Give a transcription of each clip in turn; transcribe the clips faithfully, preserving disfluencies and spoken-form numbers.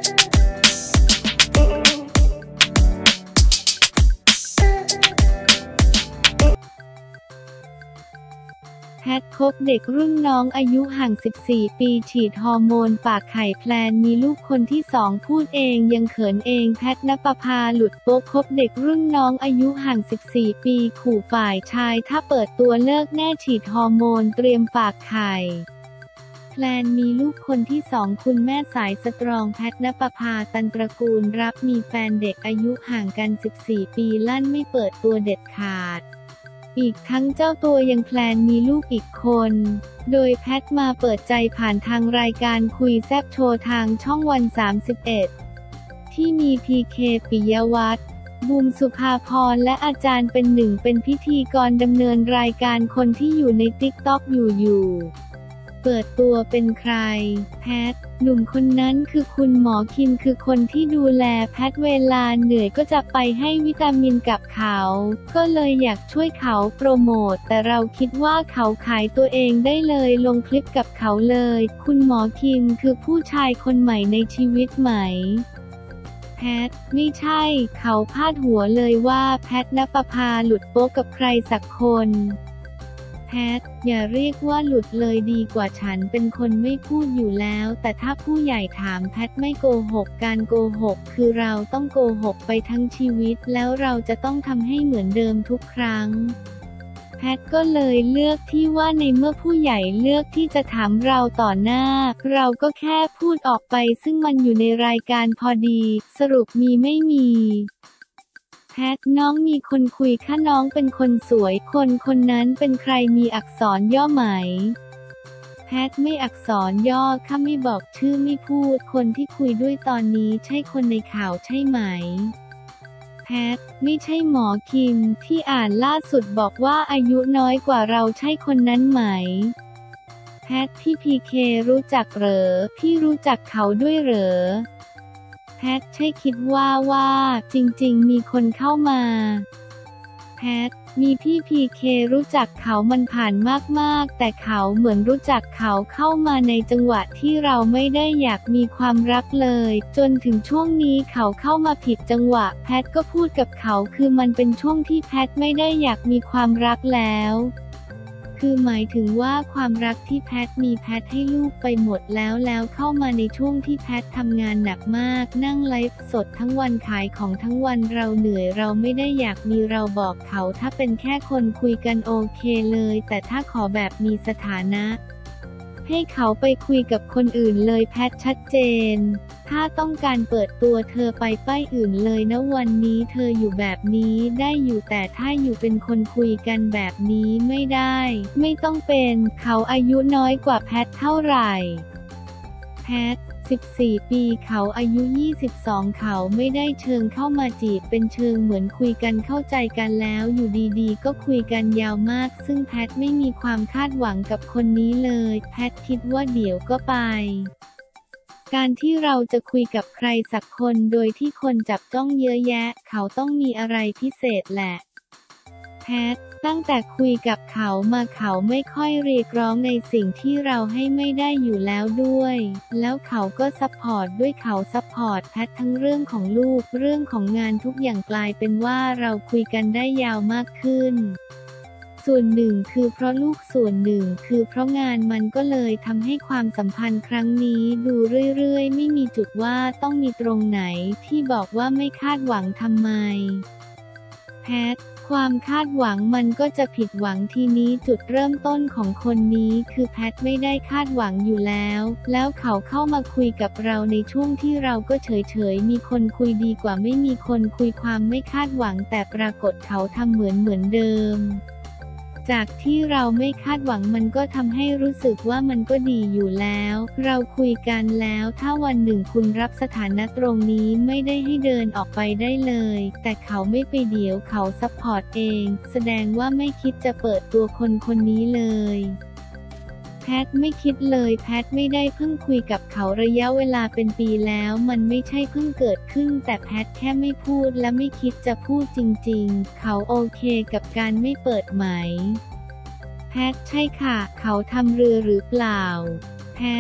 แพทคบเด็กรุ่นน้องอายุห่างสิบสี่ปีฉีดฮอร์โมนปากไข่แพลนมีลูกคนที่สองพูดเองยังเขินเองแพทณปภาหลุดโป๊ะคบเด็กรุ่นน้องอายุห่างสิบสี่ปีขู่ฝ่ายชายถ้าเปิดตัวเลิกแน่ฉีดฮอร์โมนเตรียมฝากไข่แพลนมีลูกคนที่สองคุณแม่สายสตรองแพทณปภาตันตระกูลรับมีแฟนเด็กอายุห่างกันสิบสี่ปีลั่นไม่เปิดตัวเด็ดขาดอีกทั้งเจ้าตัวยังแพลนมีลูกอีกคนโดยแพทมาเปิดใจผ่านทางรายการคุยแซ่บโชว์ทางช่องวันสามสิบเอ็ดที่มีพีเคปิยวัฒน์บูมสุภาพรและอาจารย์เป็นหนึ่งเป็นพิธีกรดำเนินรายการคนที่อยู่ในติ๊กต็อกอยู่อยู่เปิดตัวเป็นใครแพทหนุ่มคนนั้นคือคุณหมอคิมคือคนที่ดูแลแพทเวลาเหนื่อยก็จะไปให้วิตามินกับเขาก็เลยอยากช่วยเขาโปรโมทแต่เราคิดว่าเขาขายตัวเองได้เลยลงคลิปกับเขาเลยคุณหมอคิมคือผู้ชายคนใหม่ในชีวิตไหมแพทไม่ใช่เขาพาดหัวเลยว่าแพทณปภาหลุดโป๊ะกับใครสักคนแพทอย่าเรียกว่าหลุดเลยดีกว่าฉันเป็นคนไม่พูดอยู่แล้วแต่ถ้าผู้ใหญ่ถามแพทไม่โกหกการโกหกคือเราต้องโกหกไปทั้งชีวิตแล้วเราจะต้องทำให้เหมือนเดิมทุกครั้งแพทก็เลยเลือกที่ว่าในเมื่อผู้ใหญ่เลือกที่จะถามเราต่อหน้าเราก็แค่พูดออกไปซึ่งมันอยู่ในรายการพอดีสรุปมีไม่มีแพทน้องมีคนคุยค่ะน้องเป็นคนสวยคนคนนั้นเป็นใครมีอักษรย่อไหมแพทไม่อักษรย่อค่ะไม่บอกชื่อไม่พูดคนที่คุยด้วยตอนนี้ใช่คนในข่าวใช่ไหมแพทไม่ใช่หมอคิมที่อ่านล่าสุดบอกว่าอายุน้อยกว่าเราใช่คนนั้นไหมแพทพี่พีเครู้จักเหรอพี่รู้จักเขาด้วยเหรอแพทใช่คิดว่าว่าจริงๆมีคนเข้ามาแพทมีพี่พีเครู้จักเขามันผ่านมากๆแต่เขาเหมือนรู้จักเขาเข้ามาในจังหวะที่เราไม่ได้อยากมีความรักเลยจนถึงช่วงนี้เขาเข้ามาผิดจังหวะแพทก็พูดกับเขาคือมันเป็นช่วงที่แพทไม่ได้อยากมีความรักแล้วคือหมายถึงว่าความรักที่แพทมีแพทให้ลูกไปหมดแล้วแล้วเข้ามาในช่วงที่แพททำงานหนักมากนั่งไลฟ์สดทั้งวันขายของทั้งวันเราเหนื่อยเราไม่ได้อยากมีเราบอกเขาถ้าเป็นแค่คนคุยกันโอเคเลยแต่ถ้าขอแบบมีสถานะให้เขาไปคุยกับคนอื่นเลยแพทชัดเจนถ้าต้องการเปิดตัวเธอไปป้ายอื่นเลยนะวันนี้เธออยู่แบบนี้ได้อยู่แต่ถ้าอยู่เป็นคนคุยกันแบบนี้ไม่ได้ไม่ต้องเป็นเขาอายุน้อยกว่าแพทเท่าไหร่แพทสิบสี่ปีเขาอายุยี่สิบสองเขาไม่ได้เชิงเข้ามาจีบเป็นเชิงเหมือนคุยกันเข้าใจกันแล้วอยู่ดีๆก็คุยกันยาวมากซึ่งแพทไม่มีความคาดหวังกับคนนี้เลยแพทคิดว่าเดี๋ยวก็ไปการที่เราจะคุยกับใครสักคนโดยที่คนจับจ้องเยอะแยะเขาต้องมีอะไรพิเศษแหละแพทตั้งแต่คุยกับเขามาเขาไม่ค่อยเรียกร้องในสิ่งที่เราให้ไม่ได้อยู่แล้วด้วยแล้วเขาก็ซัพพอร์ตด้วยเขาซัพพอร์ตแพททั้งเรื่องของลูกเรื่องของงานทุกอย่างกลายเป็นว่าเราคุยกันได้ยาวมากขึ้นส่วนหนึ่งคือเพราะลูกส่วนหนึ่งคือเพราะงานมันก็เลยทำให้ความสัมพันธ์ครั้งนี้ดูเรื่อยๆไม่มีจุดว่าต้องมีตรงไหนที่บอกว่าไม่คาดหวังทำไมแพทความคาดหวังมันก็จะผิดหวังทีนี้จุดเริ่มต้นของคนนี้คือแพทไม่ได้คาดหวังอยู่แล้วแล้วเขาเข้ามาคุยกับเราในช่วงที่เราก็เฉยๆมีคนคุยดีกว่าไม่มีคนคุยความไม่คาดหวังแต่ปรากฏเขาทำเหมือนเหมือนเดิมจากที่เราไม่คาดหวังมันก็ทำให้รู้สึกว่ามันก็ดีอยู่แล้วเราคุยกันแล้วถ้าวันหนึ่งคุณรับสถานะตรงนี้ไม่ได้ให้เดินออกไปได้เลยแต่เขาไม่ไปเดี๋ยวเขาซัพพอร์ตเองแสดงว่าไม่คิดจะเปิดตัวคนคนนี้เลยแพทไม่คิดเลยแพทไม่ได้เพิ่งคุยกับเขาระยะเวลาเป็นปีแล้วมันไม่ใช่เพิ่งเกิดขึ้นแต่แพทแค่ไม่พูดและไม่คิดจะพูดจริงๆเขาโอเคกับการไม่เปิดไหมแพทใช่ค่ะเขาทำเรือหรือเปล่าแพท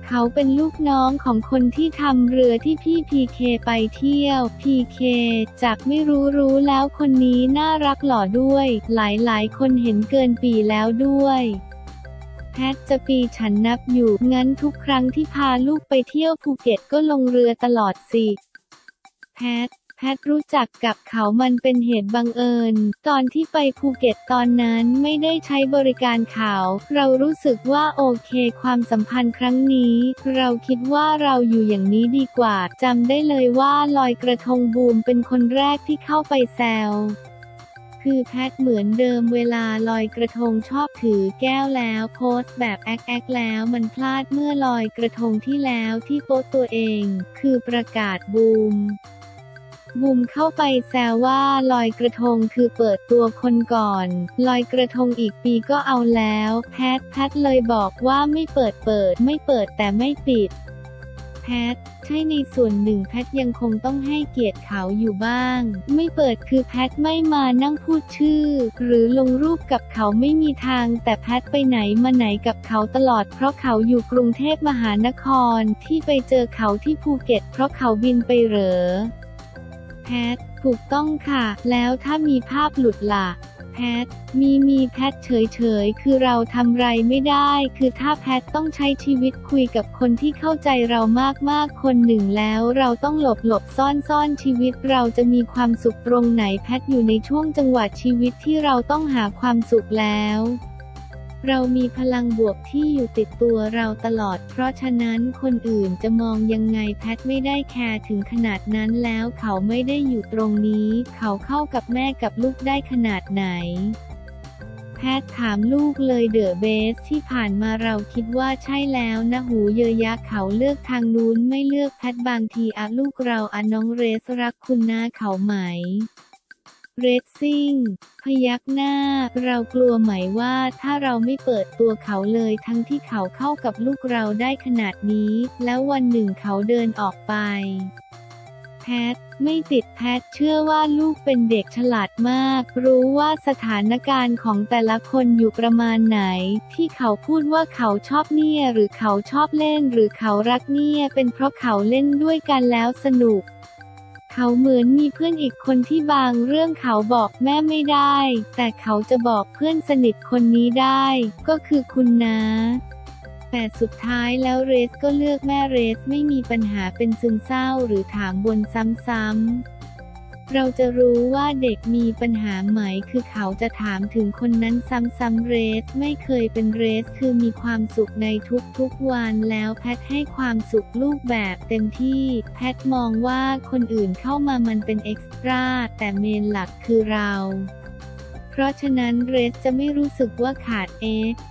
เขาเป็นลูกน้องของคนที่ทำเรือที่พี่พีเคไปเที่ยว พีเค จากไม่รู้รู้แล้วคนนี้น่ารักหล่อด้วย หลายๆคนเห็นเกินปีแล้วด้วยแพทจะปีฉันนับอยู่งั้นทุกครั้งที่พาลูกไปเที่ยวภูเก็ตก็ลงเรือตลอดสิแพทแพทรู้จักกับเขามันเป็นเหตุบังเอิญตอนที่ไปภูเก็ตตอนนั้นไม่ได้ใช้บริการเขาเรารู้สึกว่าโอเคความสัมพันธ์ครั้งนี้เราคิดว่าเราอยู่อย่างนี้ดีกว่าจำได้เลยว่าลอยกระทงบูมเป็นคนแรกที่เข้าไปแซวคือแพทเหมือนเดิมเวลาลอยกระทงชอบถือแก้วแล้วโพสต์แบบแอ๊กแอ๊กแล้วมันพลาดเมื่อลอยกระทงที่แล้วที่โพสต์ตัวเองคือประกาศบูมบูมเข้าไปแซวว่าลอยกระทงคือเปิดตัวคนก่อนลอยกระทงอีกปีก็เอาแล้วแพทแพทเลยบอกว่าไม่เปิดเปิดไม่เปิดแต่ไม่ปิดแพทใช่ในส่วนหนึ่งแพทยังคงต้องให้เกียรติเขาอยู่บ้างไม่เปิดคือแพทไม่มานั่งพูดชื่อหรือลงรูปกับเขาไม่มีทางแต่แพทไปไหนมาไหนกับเขาตลอดเพราะเขาอยู่กรุงเทพมหานครที่ไปเจอเขาที่ภูเก็ตเพราะเขาบินไปเหรอแพทถูกต้องค่ะแล้วถ้ามีภาพหลุดล่ะแพทมีมีแพทเฉยๆคือเราทำไรไม่ได้คือถ้าแพทต้องใช้ชีวิตคุยกับคนที่เข้าใจเรามากๆคนหนึ่งแล้วเราต้องหลบหลบซ่อนซ่อนชีวิตเราจะมีความสุขตรงไหนแพทอยู่ในช่วงจังหวะชีวิตที่เราต้องหาความสุขแล้วเรามีพลังบวกที่อยู่ติดตัวเราตลอดเพราะฉะนั้นคนอื่นจะมองยังไงแพทไม่ได้แคร์ถึงขนาดนั้นแล้วเขาไม่ได้อยู่ตรงนี้เขาเข้ากับแม่กับลูกได้ขนาดไหนแพทถามลูกเลยเดอะเบสที่ผ่านมาเราคิดว่าใช่แล้วนะหูเยอะยะเขาเลือกทางนู้นไม่เลือกแพทบางทีอะลูกเราอะน้องเรสรักคุณนะเขาไหมเรซซิ่งพยักหน้าเรากลัวไหมว่าถ้าเราไม่เปิดตัวเขาเลยทั้งที่เขาเข้ากับลูกเราได้ขนาดนี้แล้ววันหนึ่งเขาเดินออกไปแพทไม่ติดแพทเชื่อว่าลูกเป็นเด็กฉลาดมากรู้ว่าสถานการณ์ของแต่ละคนอยู่ประมาณไหนที่เขาพูดว่าเขาชอบเนี่ยหรือเขาชอบเล่นหรือเขารักเนี่ยเป็นเพราะเขาเล่นด้วยกันแล้วสนุกเขาเหมือนมีเพื่อนอีกคนที่บางเรื่องเขาบอกแม่ไม่ได้แต่เขาจะบอกเพื่อนสนิทคนนี้ได้ก็คือคุณนะแต่สุดท้ายแล้วเรสก็เลือกแม่เรสไม่มีปัญหาเป็นซึมเศร้าหรือถามวนซ้ำๆเราจะรู้ว่าเด็กมีปัญหาไหมคือเขาจะถามถึงคนนั้นซ้ำๆเรสไม่เคยเป็นเรสคือมีความสุขในทุกๆวันแล้วแพทให้ความสุขลูกแบบเต็มที่แพทมองว่าคนอื่นเข้ามามันเป็นเอ็กซ์ตร้าแต่เมนหลักคือเราเพราะฉะนั้นเรสจะไม่รู้สึกว่าขาดเอ็ก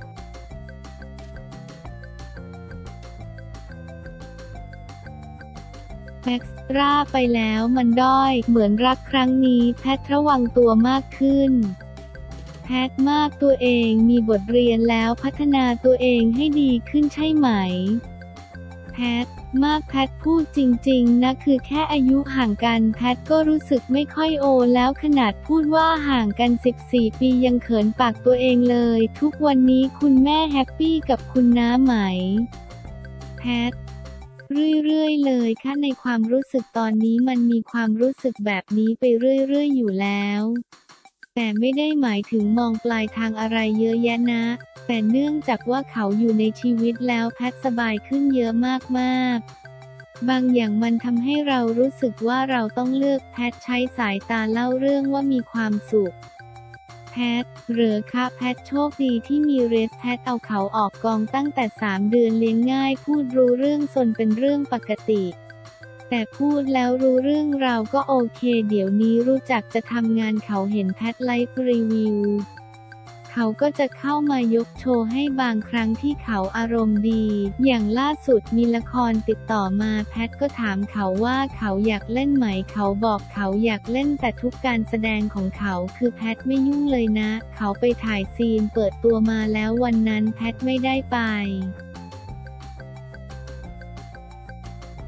เอ็กซ์ตร้าไปแล้วมันด้อยเหมือนรักครั้งนี้แพทระวังตัวมากขึ้นแพทมากตัวเองมีบทเรียนแล้วพัฒนาตัวเองให้ดีขึ้นใช่ไหมแพทมากแพทพูดจริงๆนะคือแค่อายุห่างกันแพทก็รู้สึกไม่ค่อยโอแล้วขนาดพูดว่าห่างกันสิบสี่ปียังเขินปากตัวเองเลยทุกวันนี้คุณแม่แฮปปี้กับคุณน้าไหมแพทเรื่อยๆเลยค่ะในความรู้สึกตอนนี้มันมีความรู้สึกแบบนี้ไปเรื่อยๆอยู่แล้วแต่ไม่ได้หมายถึงมองปลายทางอะไรเยอะแยะนะแต่เนื่องจากว่าเขาอยู่ในชีวิตแล้วแพทสบายขึ้นเยอะมากๆบางอย่างมันทำให้เรารู้สึกว่าเราต้องเลือกแพทใช้สายตาเล่าเรื่องว่ามีความสุขแพทเหรอคะแพทโชคดีที่มีเรสแพทเอาเขาออกกองตั้งแต่สามเดือนเลี้ยงง่ายพูดรู้เรื่องซนเป็นเรื่องปกติแต่พูดแล้วรู้เรื่องเราก็โอเคเดี๋ยวนี้รู้จักจะทำงานเขาเห็นแพทไลฟ์รีวิวเขาก็จะเข้ามายกโชว์ให้บางครั้งที่เขาอารมณ์ดีอย่างล่าสุดมีละครติดต่อมาแพทก็ถามเขาว่าเขาอยากเล่นไหมเขาบอกเขาอยากเล่นแต่ทุกการแสดงของเขาคือแพทไม่ยุ่งเลยนะเขาไปถ่ายซีนเปิดตัวมาแล้ววันนั้นแพทไม่ได้ไป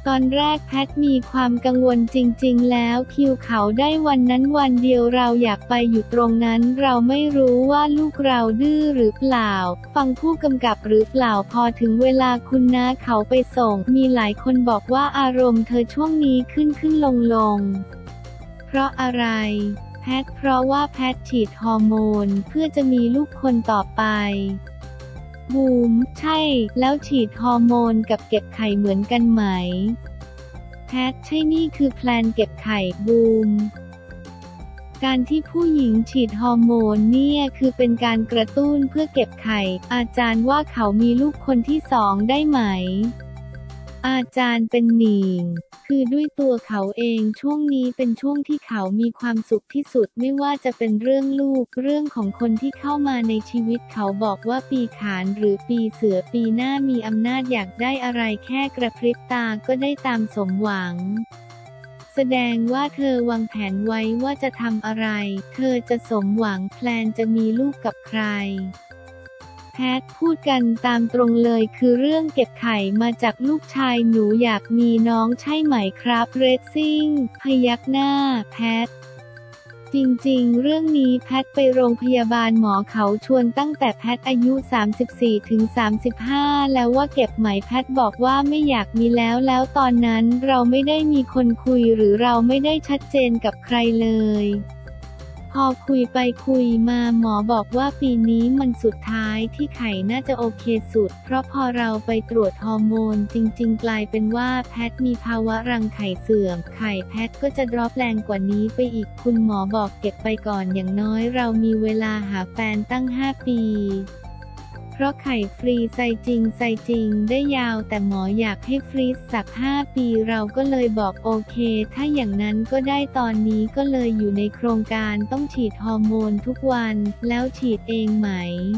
ตอนแรกแพทมีความกังวลจริงๆแล้วคิวเขาได้วันนั้นวันเดียวเราอยากไปอยู่ตรงนั้นเราไม่รู้ว่าลูกเราดื้อหรือเปล่าฟังผู้กำกับหรือเปล่าพอถึงเวลาคุณน้าเขาไปส่งมีหลายคนบอกว่าอารมณ์เธอช่วงนี้ขึ้นขึ้นลงลงเพราะอะไรแพทเพราะว่าแพทฉีดฮอร์โมนเพื่อจะมีลูกคนต่อไปบูมใช่แล้วฉีดฮอร์โมนกับเก็บไข่เหมือนกันไหมแพทใช่นี่คือแพลนเก็บไข่บูมการที่ผู้หญิงฉีดฮอร์โมนเนี่ยคือเป็นการกระตุ้นเพื่อเก็บไข่อาจารย์ว่าเขามีลูกคนที่สองได้ไหมอาจารย์เป็นหนิงคือด้วยตัวเขาเองช่วงนี้เป็นช่วงที่เขามีความสุขที่สุดไม่ว่าจะเป็นเรื่องลูกเรื่องของคนที่เข้ามาในชีวิตเขาบอกว่าปีขานหรือปีเสือปีหน้ามีอำนาจอยากได้อะไรแค่กระพริบตาก็ได้ตามสมหวังแสดงว่าเธอวางแผนไว้ว่าจะทำอะไรเธอจะสมหวังแพลนจะมีลูกกับใครแพทพูดกันตามตรงเลยคือเรื่องเก็บไข่มาจากลูกชายหนูอยากมีน้องใช่ไหมครับเรซซิ่งพยักหน้าแพทจริงๆเรื่องนี้แพทไปโรงพยาบาลหมอเขาชวนตั้งแต่แพทอายุ สามสิบสี่ถึงสามสิบห้า แล้วว่าเก็บไหมแพทบอกว่าไม่อยากมีแล้วแล้วตอนนั้นเราไม่ได้มีคนคุยหรือเราไม่ได้ชัดเจนกับใครเลยพอคุยไปคุยมาหมอบอกว่าปีนี้มันสุดท้ายที่ไข่น่าจะโอเคสุดเพราะพอเราไปตรวจฮอร์โมนจริงๆกลายเป็นว่าแพทมีภาวะรังไข่เสื่อมไข่แพทก็จะดรอปแรงกว่านี้ไปอีกคุณหมอบอกเก็บไปก่อนอย่างน้อยเรามีเวลาหาแฟนตั้งห้าปีเพราะไข่ฟรีไซจริงไซจริงได้ยาวแต่หมออยากให้ฟรีซสักห้าปีเราก็เลยบอกโอเคถ้าอย่างนั้นก็ได้ตอนนี้ก็เลยอยู่ในโครงการต้องฉีดฮอร์โมนทุกวันแล้วฉีดเองไหม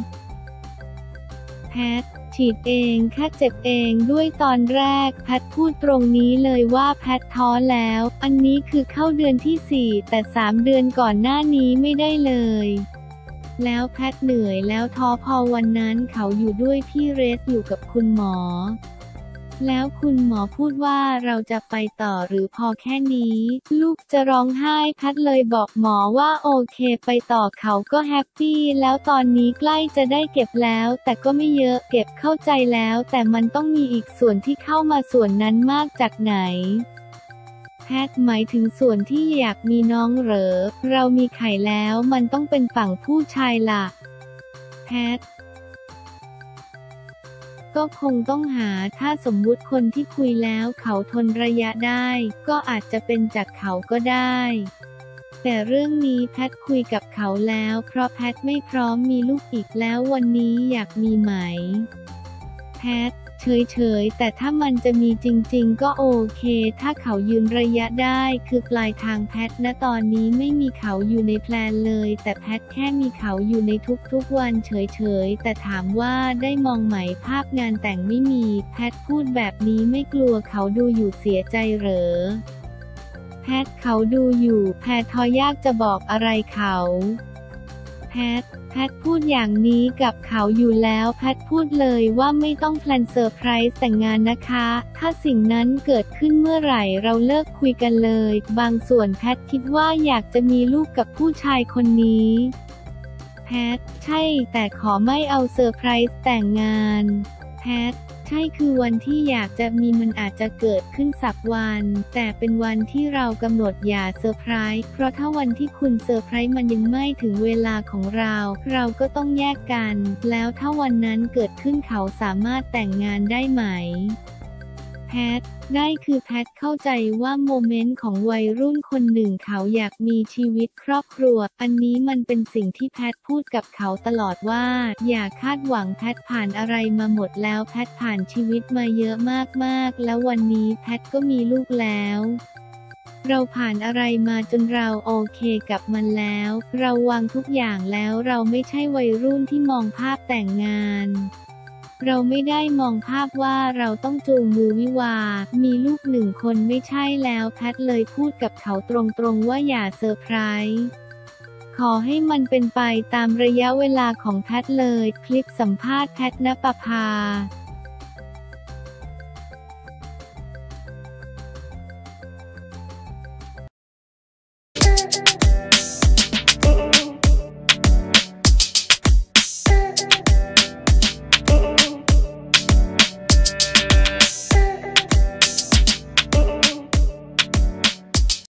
แพทฉีดเองแค่เจ็บเองด้วยตอนแรกแพทพูดตรงนี้เลยว่าแพทท้อแล้วอันนี้คือเข้าเดือนที่สี่แต่สามเดือนก่อนหน้านี้ไม่ได้เลยแล้วแพทเหนื่อยแล้วท้อพอวันนั้นเขาอยู่ด้วยพี่เรสอยู่กับคุณหมอแล้วคุณหมอพูดว่าเราจะไปต่อหรือพอแค่นี้ลูกจะร้องไห้แพทเลยบอกหมอว่าโอเคไปต่อเขาก็แฮปปี้แล้วตอนนี้ใกล้จะได้เก็บแล้วแต่ก็ไม่เยอะเก็บเข้าใจแล้วแต่มันต้องมีอีกส่วนที่เข้ามาส่วนนั้นมากจากไหนแพทหมายถึงส่วนที่อยากมีน้องเหรอเรามีไข่แล้วมันต้องเป็นฝั่งผู้ชายล่ะแพทก็คงต้องหาถ้าสมมุติคนที่คุยแล้วเขาทนระยะได้ก็อาจจะเป็นจากเขาก็ได้แต่เรื่องนี้แพทคุยกับเขาแล้วเพราะแพทไม่พร้อมมีลูกอีกแล้ววันนี้อยากมีไหมแพทเฉยๆแต่ถ้ามันจะมีจริงๆก็โอเคถ้าเขายืนระยะได้คือปลายทางแพทณตอนนี้ไม่มีเขาอยู่ในแพลนเลยแต่แพทแค่มีเขาอยู่ในทุกๆวันเฉยๆแต่ถามว่าได้มองไหมภาพงานแต่งไม่มีแพทพูดแบบนี้ไม่กลัวเขาดูอยู่เสียใจเหรอแพทเขาดูอยู่แพททอยากจะบอกอะไรเขาแพทแพทพูดอย่างนี้กับเขาอยู่แล้วแพทพูดเลยว่าไม่ต้องแพลนเซอร์ไพรส์แต่งงานนะคะถ้าสิ่งนั้นเกิดขึ้นเมื่อไหร่เราเลิกคุยกันเลยบางส่วนแพทคิดว่าอยากจะมีลูกกับผู้ชายคนนี้แพทใช่แต่ขอไม่เอาเซอร์ไพรส์แต่งงานแพทใช่คือวันที่อยากจะมีมันอาจจะเกิดขึ้นสักวันแต่เป็นวันที่เรากำหนดอย่าเซอร์ไพรส์เพราะถ้าวันที่คุณเซอร์ไพรส์มันยังไม่ถึงเวลาของเราเราก็ต้องแยกกันแล้วถ้าวันนั้นเกิดขึ้นเขาสามารถแต่งงานได้ไหมแพทได้คือแพทเข้าใจว่าโมเมนต์ของวัยรุ่นคนหนึ่งเขาอยากมีชีวิตครอบครัวอันนี้มันเป็นสิ่งที่แพทพูดกับเขาตลอดว่าอย่าคาดหวังแพทผ่านอะไรมาหมดแล้วแพทผ่านชีวิตมาเยอะมากๆแล้ววันนี้แพทก็มีลูกแล้วเราผ่านอะไรมาจนเราโอเคกับมันแล้วเราวางทุกอย่างแล้วเราไม่ใช่วัยรุ่นที่มองภาพแต่งงานเราไม่ได้มองภาพว่าเราต้องจูงมือวิวามีลูกหนึ่งคนไม่ใช่แล้วแพทเลยพูดกับเขาตรงๆว่าอย่าเซอร์ไพรส์ขอให้มันเป็นไปตามระยะเวลาของแพทเลยคลิปสัมภาษณ์แพทณปภา